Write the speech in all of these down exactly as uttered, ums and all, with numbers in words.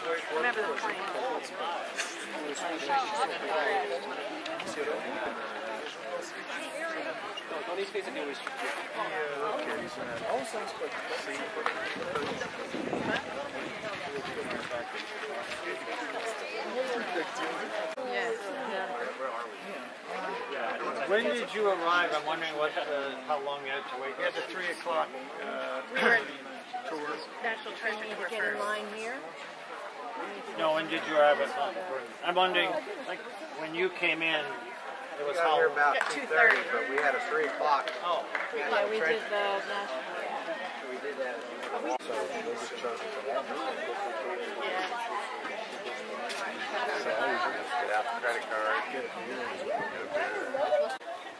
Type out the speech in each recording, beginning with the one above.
Remember the plane. On these cases, always. Yeah, okay, he's in that. All sounds good. Yes. When did you arrive? I'm wondering what, uh, how long you had to wait. We had the three o'clock uh, We were tour. National Treasure Tour get in line here. No, when did you arrive at Mount Vernon? I'm wondering, like, when you came in, it We was got how? here about Yeah, two thirty, but we had a three o'clock. Oh. Yeah, we did the national. We did that. So they just charge us for that. Yeah. So I usually just get out the credit card, get a beer, and go there.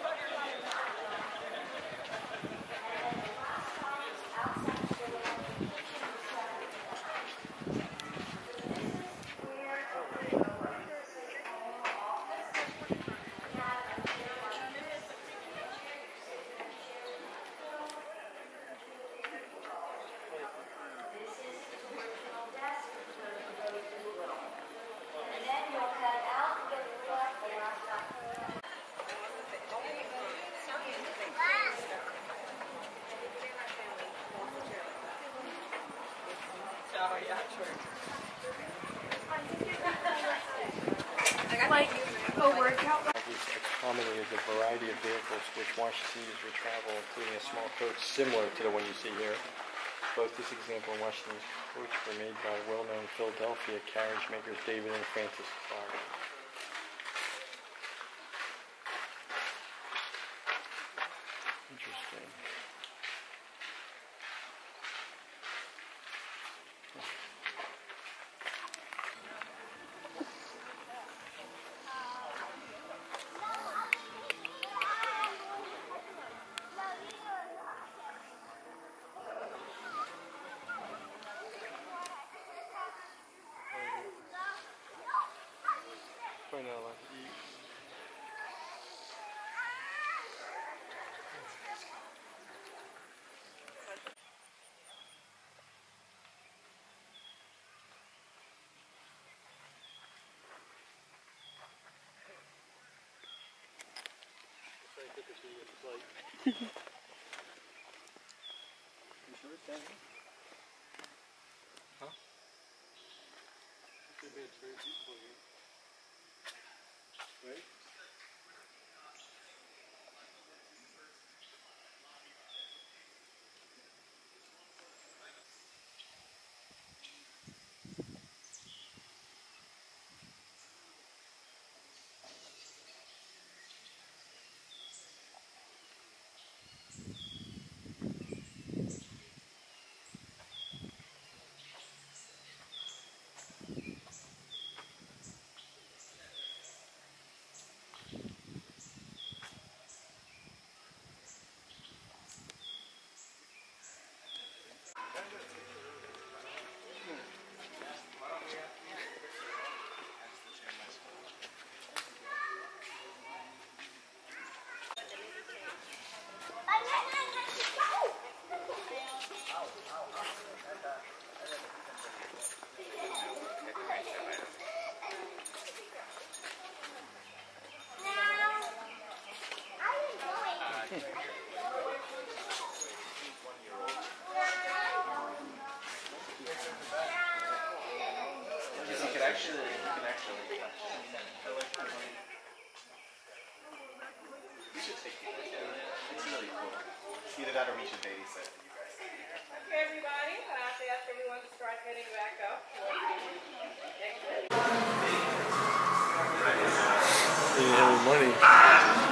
Like a workout. We've accommodated a variety of vehicles which Washingtonians would travel, including a small coach similar to the one you see here. Both this example and Washington's coach were made by well-known Philadelphia carriage makers David and Francis Clark. Interesting. Find out like eat. You sure it's down here? Huh? Could be it's very peaceful here. Right? Actually, you can actually touch it. We should take pictures of it. It's really cool. Either that or we should babysit you guys. Okay, everybody, I have to ask everyone to start heading back up. You didn't have any money.